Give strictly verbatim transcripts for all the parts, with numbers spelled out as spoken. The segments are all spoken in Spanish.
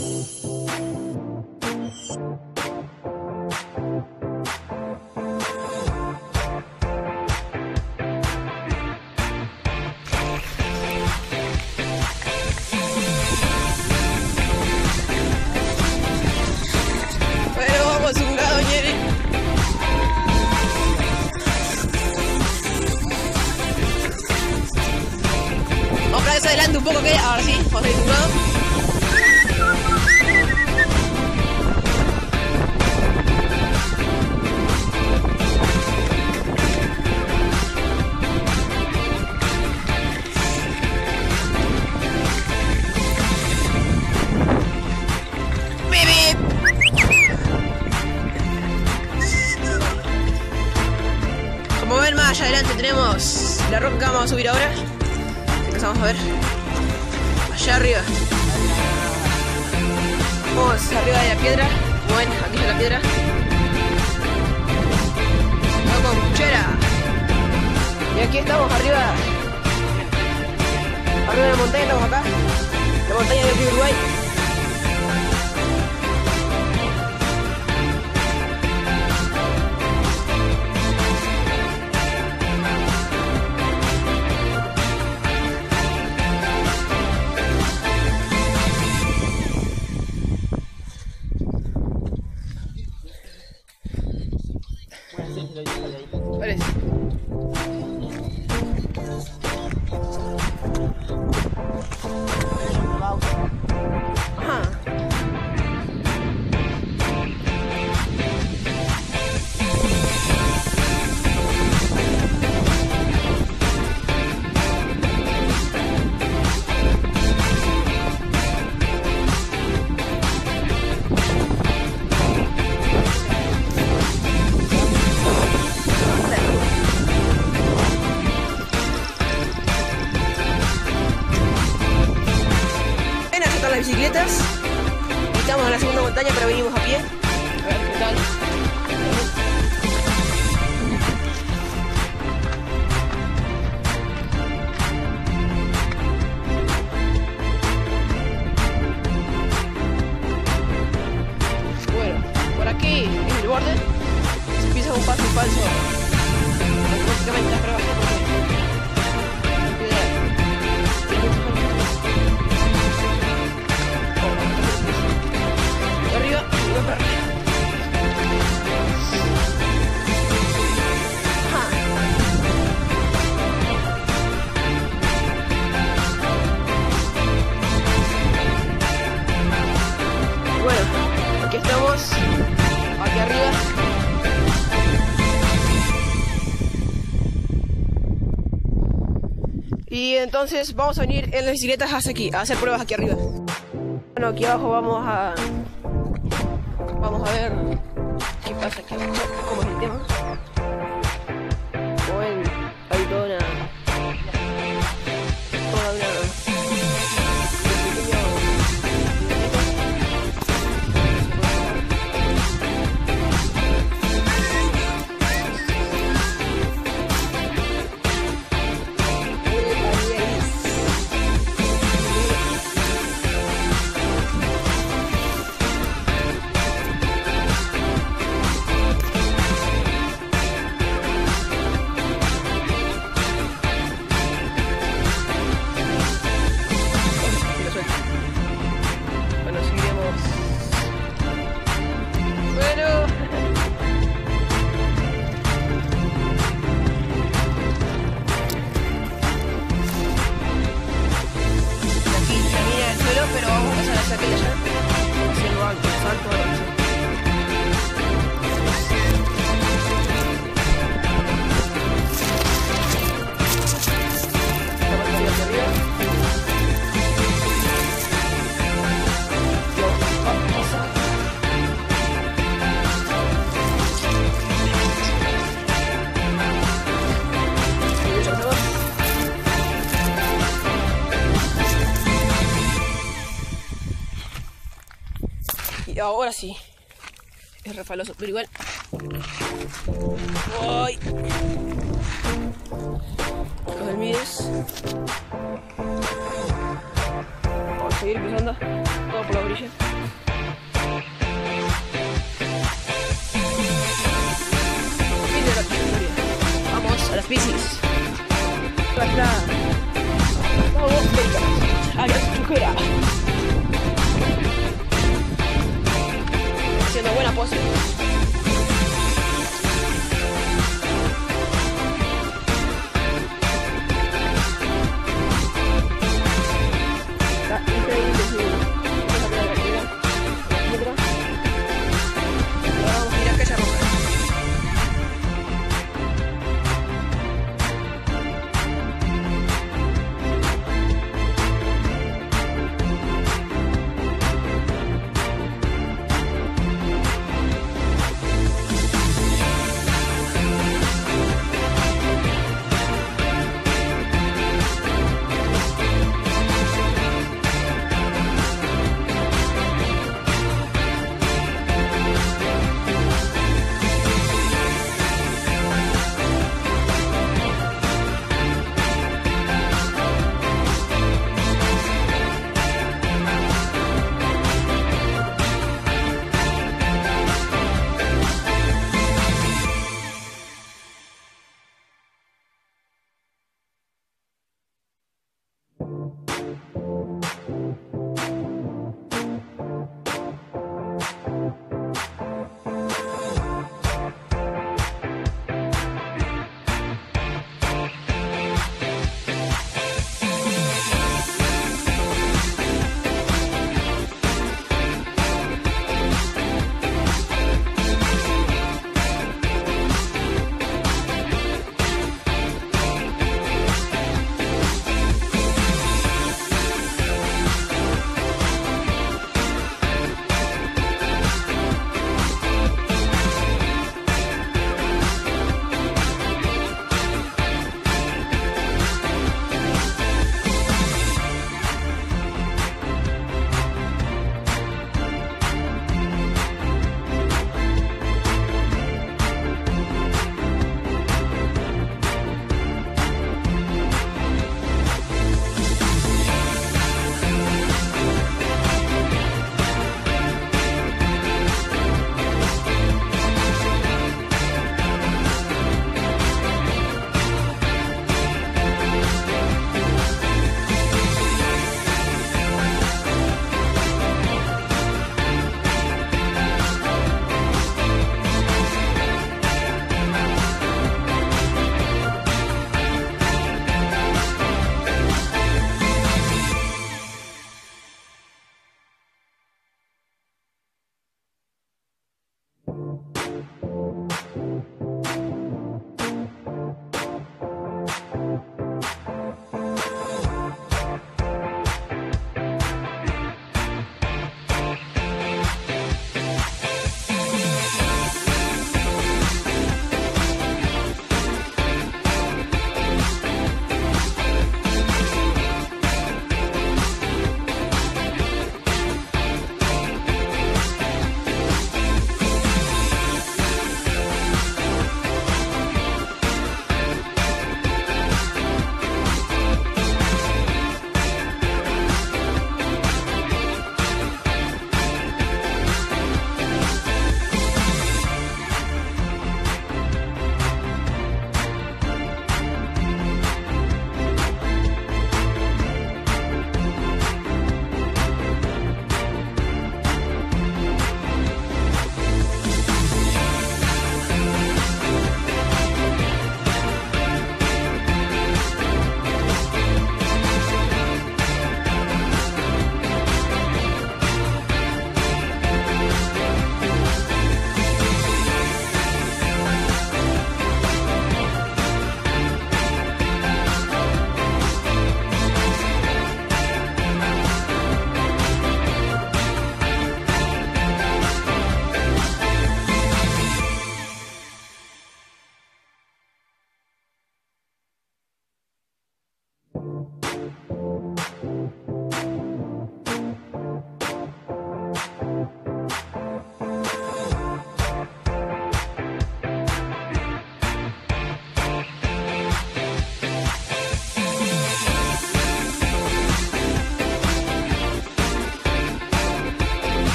Adelante un poco, que ahora sí, vamos a ir de un lado. ¡Bip, bip! Como ven, más allá adelante tenemos la roca que vamos a subir ahora. Vamos a ver allá arriba. Vamos arriba de la piedra. Bueno, aquí está la piedra. Vamos con cuchara. Y aquí estamos arriba. Arriba de la montaña, estamos acá. La montaña de Uruguay. Parece. Ajá. Las bicicletas y estamos en la segunda montaña, pero venimos a pie. A ver qué tal. Bueno, por aquí es el borde. Si pisas un paso falso, automáticamente estás rebasando. Arriba, y va para arriba. Ajá. Bueno, aquí estamos, aquí arriba. Y entonces vamos a venir en las bicicletas hasta aquí, a hacer pruebas aquí arriba. Bueno, aquí abajo vamos a... Vamos a ver qué pasa aquí abajo, cómo es el tema. Como ven, hay toda una... Toda una... pero vamos a pasar hacia aquella allá, haciendo alto, salto alto. Y ahora sí, es refaloso, pero igual. ¡Ay! Los del Mides. seguir cruzando todo por la orilla. Fin de la trayectoria. Vamos a las bicis. Acá. Vamos, venga. A la chujera. Haciendo buena pose.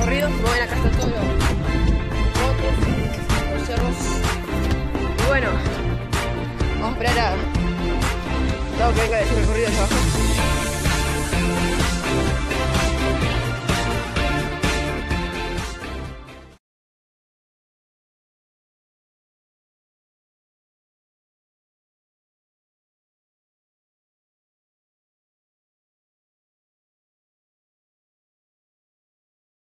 recorrido. Como ven, acá están todos los motos, los cerros. Y bueno, vamos a esperar a... Tengo que venga de ese recorrido allá abajo.